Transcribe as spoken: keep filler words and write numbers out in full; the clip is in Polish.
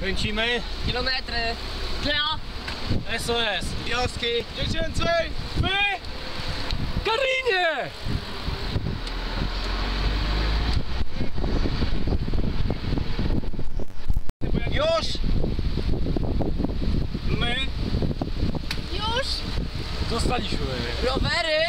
Kręcimy. Kilometry. Kleo. S O S. Wioski. Dziecięcej. My. Karinie. Już. My. Już. Zostaliśmy. Rowery.